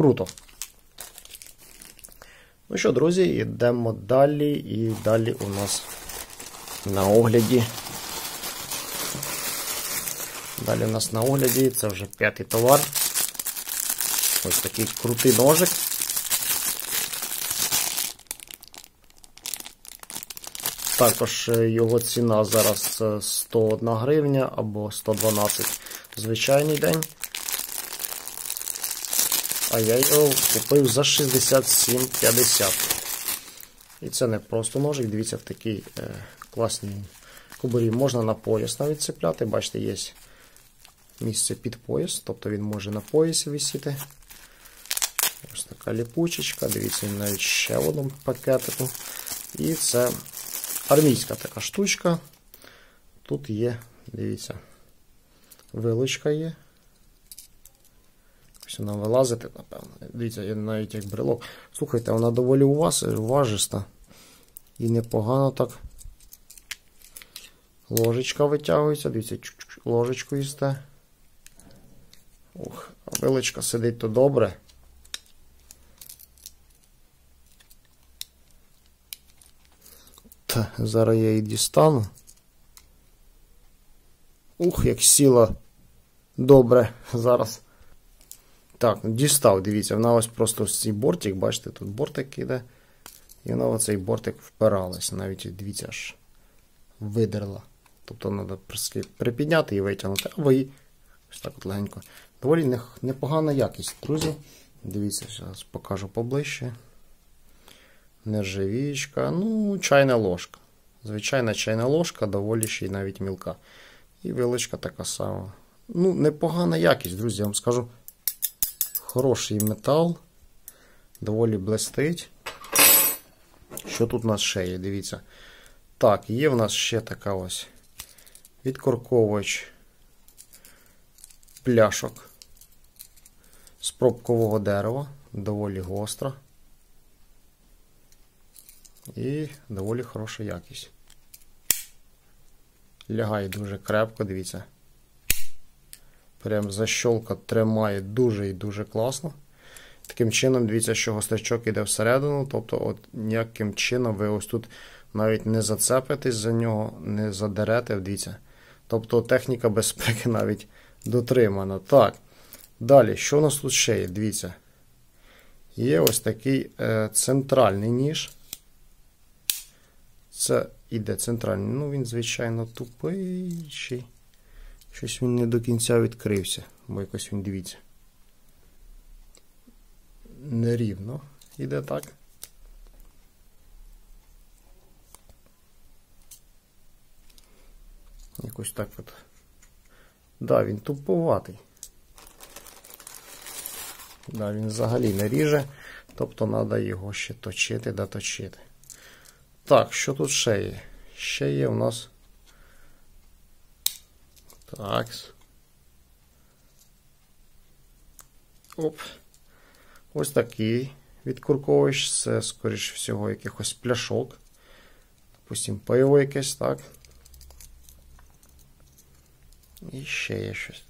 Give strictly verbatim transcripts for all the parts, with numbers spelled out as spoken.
Круто. Ну що, друзі, йдемо далі. І далі у нас на огляді. Далі у нас на огляді, це вже п'ятий товар. Ось такий крутий ножик. Також його ціна зараз сто одна гривня або сто дванадцять звичайний день. А я його купив за шістдесят сім п'ятдесят. І це не просто ножик, дивіться, в такій е, класній кобурі. Можна на пояс навіть цепляти. Бачите, є місце під пояс, тобто він може на поясі висіти. Ось така ліпучечка, дивіться, навіть ще в одному пакетику. І це армійська така штучка. Тут є, дивіться, вилочка є. Ось вона вилазити, напевно. Дивіться, є навіть як брелок. Слухайте, вона доволі уважиста. І непогано так. Ложечка витягується, дивіться, ложечку їсте. Ух, а вилочка сидить то добре. Та, зараз я її дістану. Ух, як сіла добре зараз. Так, дістав, дивіться, вона ось просто ось цей бортик, бачите, тут бортик іде. І вона в цей бортик впиралась, навіть, дивіться, аж видерла. Тобто треба припідняти і витягнути, або і ось так от легенько. Доволі непогана якість, друзі. Дивіться, зараз покажу поближче. Нержавіючка, ну, чайна ложка. Звичайна чайна ложка, доволі ще й навіть мілка. І вилочка така сама. Ну, непогана якість, друзі, я вам скажу. Хороший метал. Доволі блистить. Що тут у нас ще є, дивіться. Так, є в нас ще така ось відкорковувач пляшок з пробкового дерева. Доволі гостра. І доволі хороша якість. Лягає дуже крепко, дивіться. Прям защолка тримає дуже і дуже класно. Таким чином, дивіться, що гострячок іде всередину, тобто от ніяким чином ви ось тут навіть не зацепитесь за нього, не задерете, дивіться. Тобто техніка безпеки навіть дотримана. Так, далі, що у нас тут ще є, дивіться. Є ось такий е, центральний ніж. Це іде центральний, ну він, звичайно, тупий. Щось він не до кінця відкрився, бо якось він, дивіться, нерівно іде так. Якось так от. Да, він туповатий. Да, він взагалі не ріже, тобто треба його ще точити, доточити. Так, що тут ще є? Ще є у нас. Так. Оп. Ось такий відкурковувач. Це, скоріш всього, якихось пляшок. Допустим, пиво якесь, так. І ще є щось.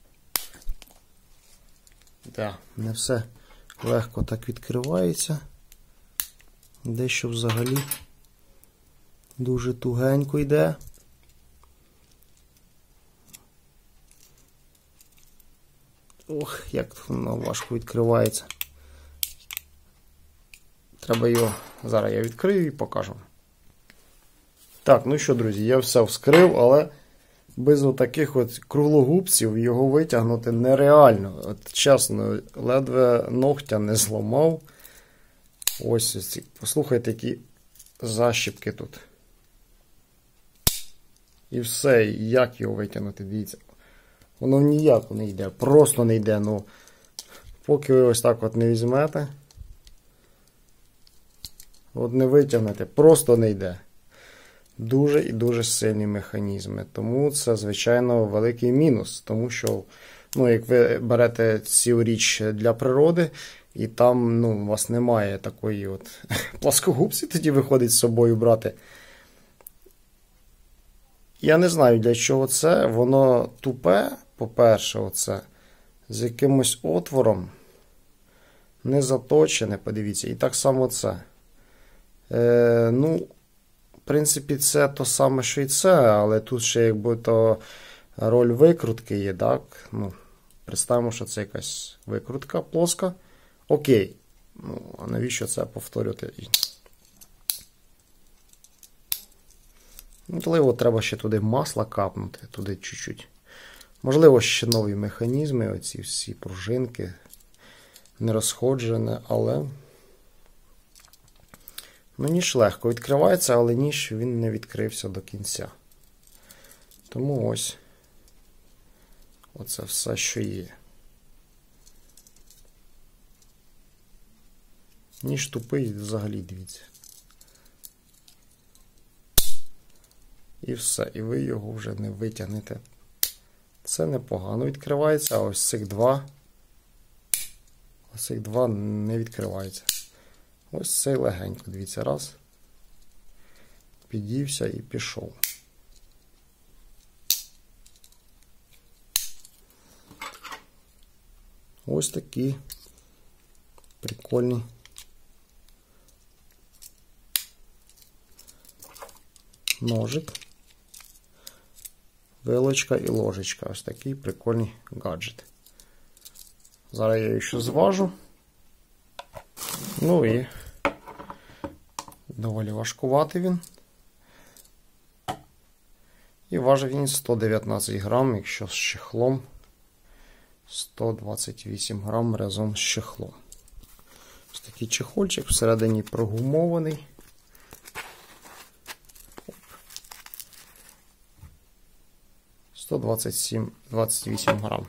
Да, не все легко так відкривається. Дещо взагалі дуже тугенько йде. Ох, як воно важко відкривається. Треба його, зараз я відкрию і покажу. Так, ну що, друзі, я все вскрив, але без отаких от круглогубців його витягнути нереально. От, чесно, ледве ногтя не зламав. Ось ось ці, послухайте, які защіпки тут. І все, як його витягнути, дивіться. Воно ніяко не йде, просто не йде. Ну, поки ви ось так от не візьмете, от не витягнете, просто не йде. Дуже і дуже сильні механізми. Тому це, звичайно, великий мінус. Тому що, ну, як ви берете цю річ для природи, і там, ну, у вас немає такої от пласкогубці, тоді виходить з собою брати. Я не знаю, для чого це. Воно тупе, по-перше, оце, з якимось отвором. Не заточене, подивіться. І так само це. Е, ну, в принципі, це то саме, що і це, але тут ще якби то роль викрутки є, так? Ну, представимо, що це якась викрутка плоска. Окей. Ну, а навіщо це повторювати? Можливо, треба ще туди масла капнути, туди чуть-чуть. Можливо, ще нові механізми, оці всі пружинки, не розходжене, але ну, ніж легко відкривається, але ніж він не відкрився до кінця. Тому ось оце все, що є. Ніж тупий взагалі, дивіться. І все, і ви його вже не витягнете. Це непогано відкривається, а ось цих два, ось цих два не відкривається. Ось цей легенько, дивіться, раз. Підівся і пішов. Ось такі прикольні ножик, вилочка і ложечка. Ось такий прикольний гаджет. Зараз я її ще зважу. Ну і доволі важкуватий він. І важить він сто дев'ятнадцять грам, якщо з чехлом сто двадцять вісім грам разом з чехлом. Ось такий чехольчик, всередині прогумований. сто двадцять сім двадцять вісім грам.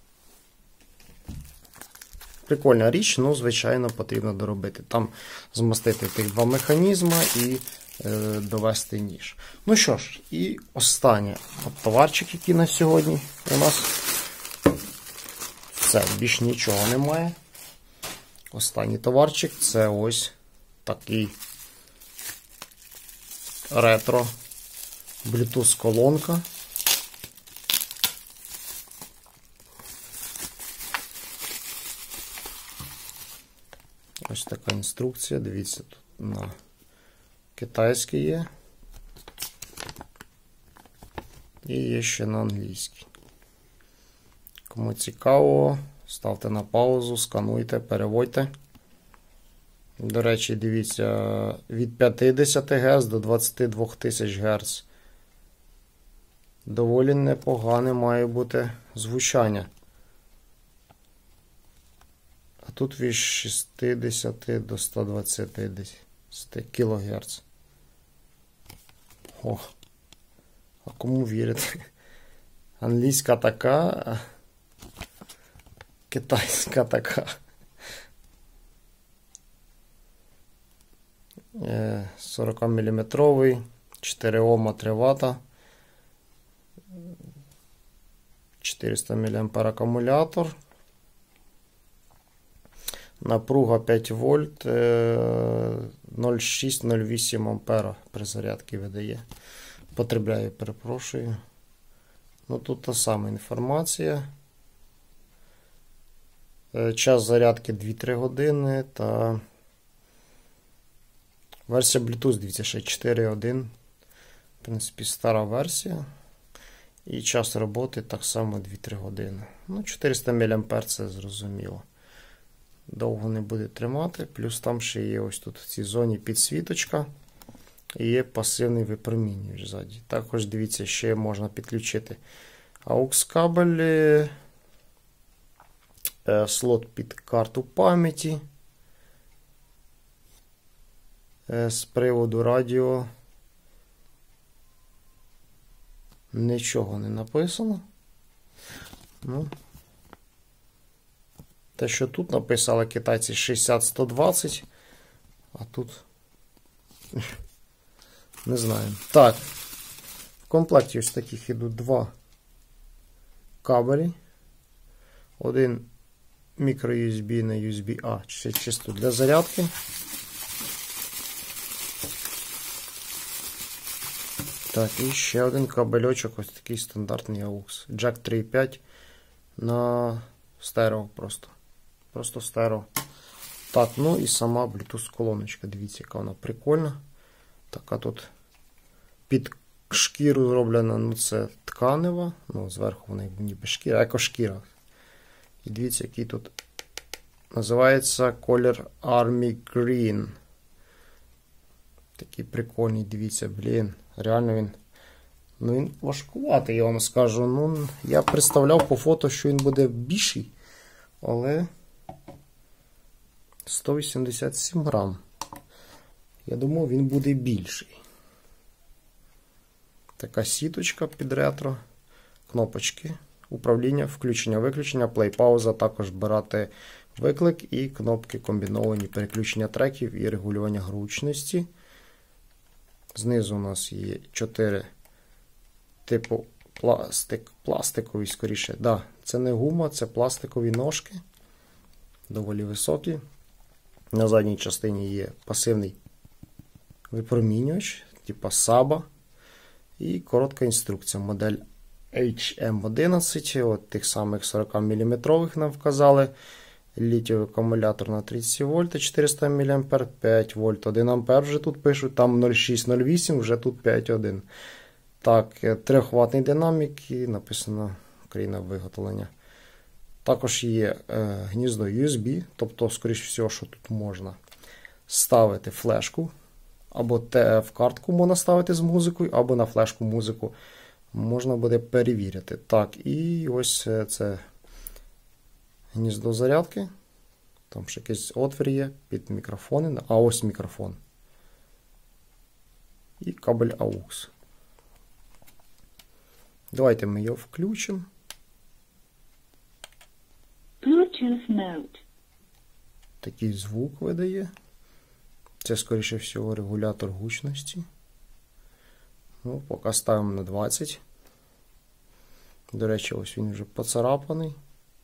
Прикольна річ, ну, звичайно, потрібно доробити. Там змастити тих два механізми і е, довести ніж. Ну що ж, і останнє товарчик, який на сьогодні у нас. Все, більш нічого немає. Останній товарчик це ось такий ретро Bluetooth-колонка. Ось така інструкція, дивіться, тут на китайській є. І є ще на англійській. Кому цікаво, ставте на паузу, скануйте, переводьте. До речі, дивіться, від п'ятдесят герц до двадцять два тисяч герц. Доволі непогане має бути звучання. А тут від шістдесят до ста двадцяти кілогерц. О, а кому вірити? Англійська така, а китайська така. сорок міліметровий, чотири ома, три вата. чотириста міліампер акумулятор. Напруга п'ять вольт, нуль цілих шість нуль вісім ампера при зарядці видає. Потребляю, перепрошую. Ну, тут та сама інформація. Час зарядки дві-три години та версія Bluetooth, дивіться, ще чотири один. В принципі, стара версія. І час роботи так само дві-три години. Ну, чотириста міліампер, це зрозуміло. Довго не буде тримати. Плюс там ще є ось тут в цій зоні підсвіточка. І є пасивний випромінювач ззаді. Також, дивіться, ще можна підключити аукс-кабель, слот під карту пам'яті. З приводу радіо нічого не написано. Ну, те, що тут написали китайці шістдесят сто двадцять, а тут не знаю. Так, в комплекті ось таких ідуть два кабелі. Один мікро-ю ес бі на ю ес бі-A, чисто для зарядки. Так, і ще один кабельочок, ось такий стандартний аукс. Джек три і п'ять на стерео просто. Просто стерео. Так, ну і сама Bluetooth колоночка. Дивіться, яка вона прикольна. Така тут під шкіру зроблена, ну це тканева. Ну, зверху вона ніби шкіра, екошкіра. І дивіться, який тут називається колір Army Green. Такий прикольний, дивіться, блін. Реально він, ну він важкуватий, я вам скажу. Ну, я представляв по фото, що він буде більший, але сто вісімдесят сім грам. Я думав, він буде більший. Така сіточка під ретро, кнопочки, управління, включення, виключення, плей-пауза, також брати виклик і кнопки комбіновані, переключення треків і регулювання гучності. Знизу у нас є чотири типу пластик, пластикові, скоріше. Да, це не гума, це пластикові ножки, доволі високі. На задній частині є пасивний випромінювач, типу Саба. І коротка інструкція. Модель ейч ем одинадцять, от тих самих сорок міліметрових нам вказали. Літієвий акумулятор на тридцять вольт, чотириста міліампер, п'ять вольт, один ампер вже тут пишуть, там нуль шість нуль вісім, вже тут п'ять один. Так, трьохватний динамік і написано країна виготовлення. Також є е, гніздо ю ес бі, тобто, скоріш всього, що тут можна ставити флешку. Або те в картку можна ставити з музикою, або на флешку музику можна буде перевірити. Так, і ось це гніздо зарядки. Там ще якийсь отвір є під мікрофони. А ось мікрофон. І кабель АУКС. Давайте ми його включимо. Bluetooth mode. Такий звук видає. Це, скоріше всього, регулятор гучності. Ну, поки ставимо на двадцять. До речі, ось він вже поцарапаний.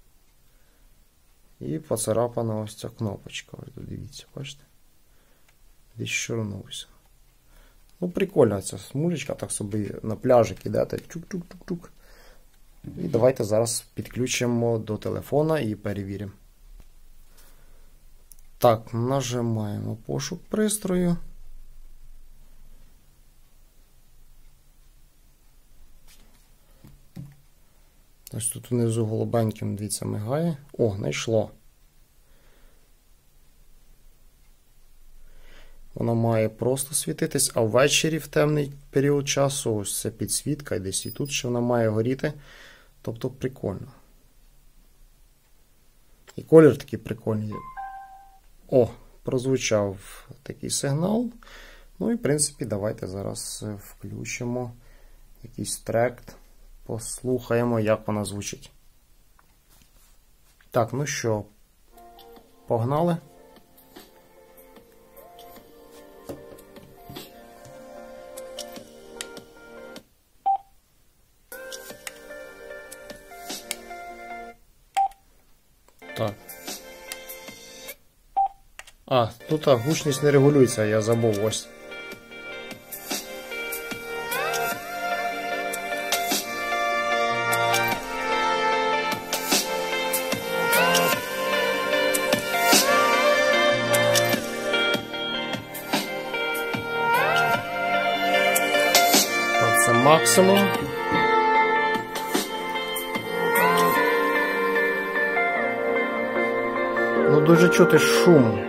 І поцарапана ось ця кнопочка. Ось, дивіться, бачите? Десь шурнувся. Ну, прикольна ця смужечка, так собі на пляжик ідете. Чук-чук-чук-чук. І давайте зараз підключимо до телефона і перевіримо. Так, нажимаємо пошук пристрою. Ось тут внизу голубеньким, дивіться, мигає. О, знайшло. Воно має просто світитись, а ввечері в темний період часу ось це підсвітка, і десь і тут ще вона має горіти. Тобто прикольно. І колір такий прикольний. О, прозвучав такий сигнал. Ну і, в принципі, давайте зараз включимо якийсь трек. Послухаємо, як вона звучить. Так, ну що, погнали. Так. А, тут гучність не регулюється, я забув ось. Це максимум. Ну, дуже чути шум.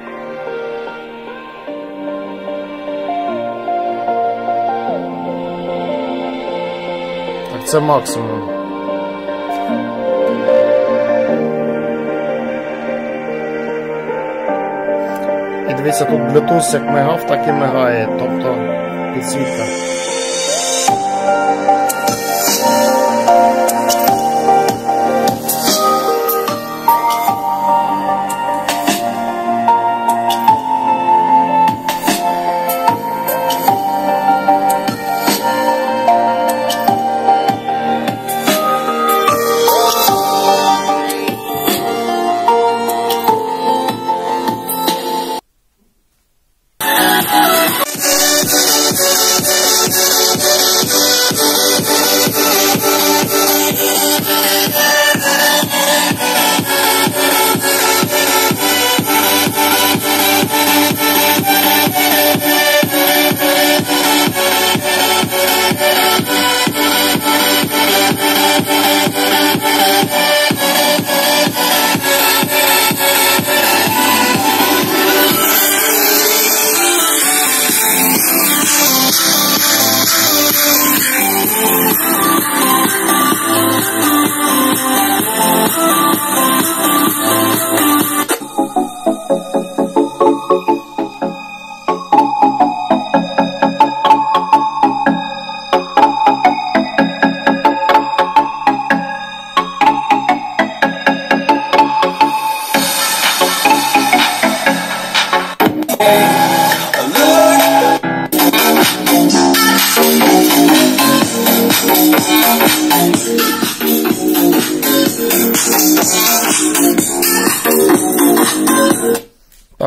Так, це максимум. І дивіться, тут Bluetooth як мигав, так і мигає, тобто підсвітка.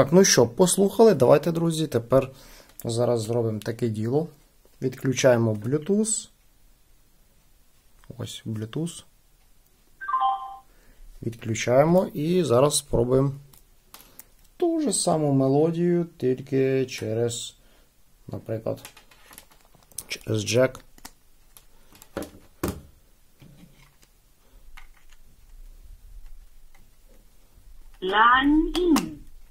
Так, ну що, послухали. Давайте, друзі, тепер зараз зробимо таке діло. Відключаємо Bluetooth. Ось Bluetooth. Відключаємо і зараз спробуємо ту ж саму мелодію, тільки через, наприклад, через джек. Line in.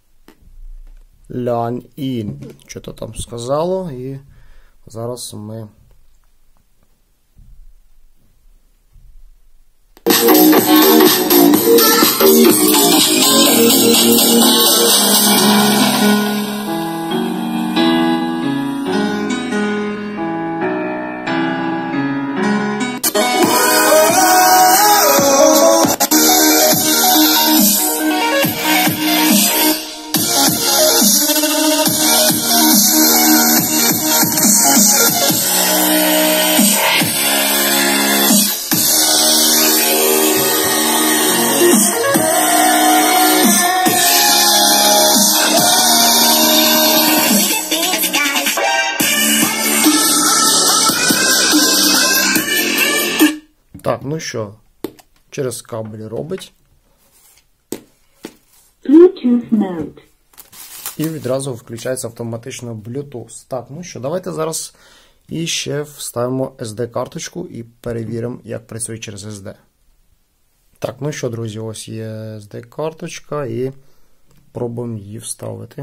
Line in. Що-то там сказало, і зараз ми Так, ну що, через кабель робить. Bluetooth mode. І відразу включається автоматично Bluetooth. Так, ну що, давайте зараз і ще вставимо ес ді-карточку і перевіримо, як працює через ес ді. Так, ну що, друзі, ось є ес ді-карточка і пробуємо її вставити.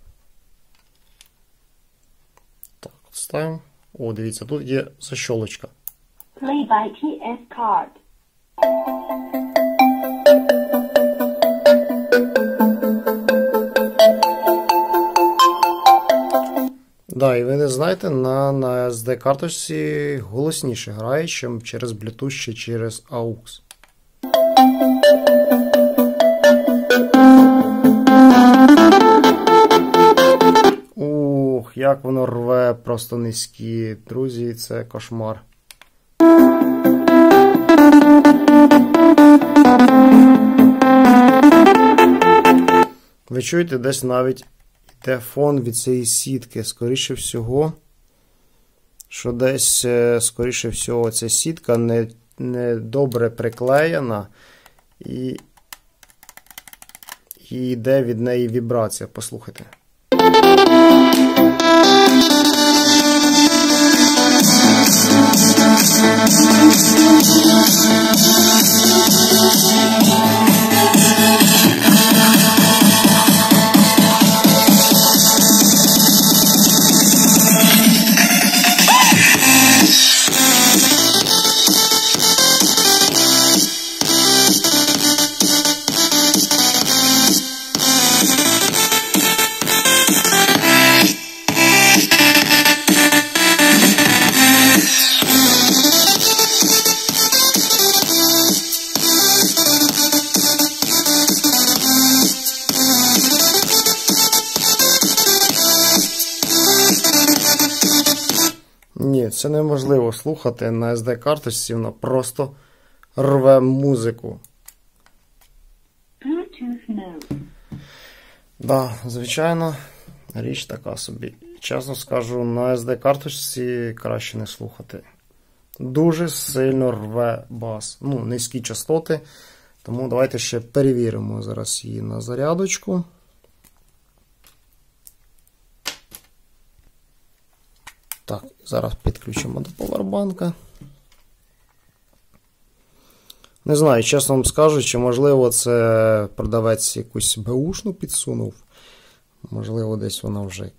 Так, ставимо. О, дивіться, тут є защолочка. Play by ті ес card. Да, і ви не знаєте, на, на ес ді-карточці голосніше грає, ніж через Bluetooth чи через ау ікс. Ух, як воно рве просто низькі. Друзі, це кошмар. Ви чуєте, десь навіть йде фон від цієї сітки. Скоріше всього, що десь, скоріше всього, ця сітка не, не добре приклеєна і, і йде від неї вібрація. Послухайте. Ні, це неможливо слухати на ес ді-карточці, вона просто рве музику. Bluetooth mode. Да, звичайно, річ така собі. Чесно скажу, на ес ді-карточці краще не слухати. Дуже сильно рве бас. Ну, низькі частоти. Тому давайте ще перевіримо зараз її на зарядочку. Так, зараз підключимо до повербанка. Не знаю, чесно вам скажу, чи можливо це продавець якусь беушну підсунув. Можливо, десь вона вже.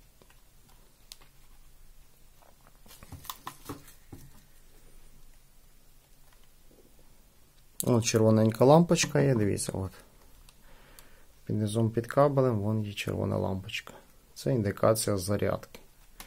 О, червоненька лампочка є, дивіться, от. Під низом під кабелем, вон є червона лампочка. Це індикація зарядки.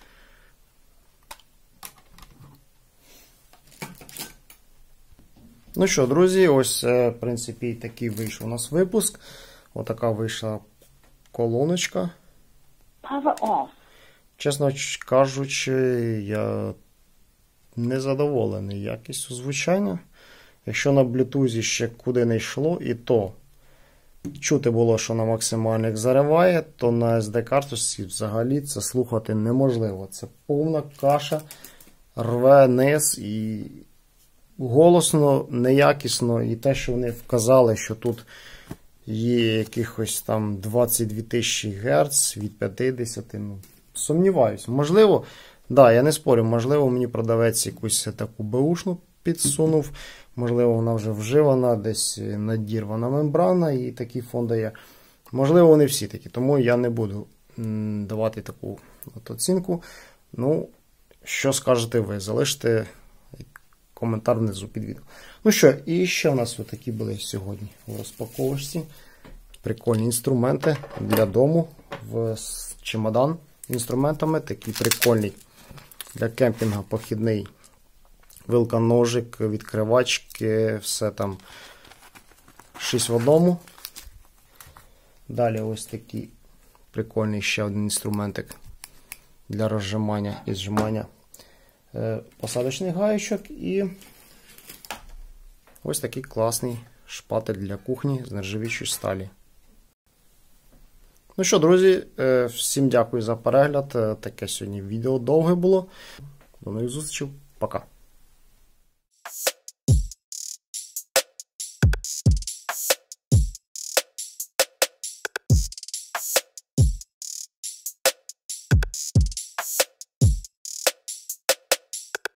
Ну що, друзі, ось, в принципі, такий вийшов у нас випуск. Отака вийшла колоночка. Power off. Чесно кажучи, я не задоволений якістю звучання. Якщо на Bluetooth ще куди не йшло, і то чути було, що на максимальних зариває, то на ес ді-карточці взагалі це слухати неможливо. Це повна каша, рве низ і голосно, неякісно. І те, що вони вказали, що тут є якихось там двадцять дві тисячі герц від п'ятдесят, ну, сумніваюсь. Можливо, да, я не спорю, можливо, мені продавець якусь таку беушну підсунув, можливо, вона вже вживана, десь надірвана мембрана і такий фон дає. Можливо, вони всі такі, тому я не буду м, давати таку от оцінку. Ну, що скажете ви? Залиште коментар внизу під відео. Ну що, і ще у нас такі були сьогодні у розпаковочці. Прикольні інструменти для дому в чемодан інструментами. Такий прикольний для кемпінгу похідний вилка, ножик, відкривачки, все там шість в одному. Далі ось такий прикольний ще один інструментик для розжимання і зжимання посадочних гаєчок. І ось такий класний шпатель для кухні з нержавіючої сталі. Ну що, друзі, всім дякую за перегляд. Таке сьогодні відео довге було. До нових зустрічей. Пока.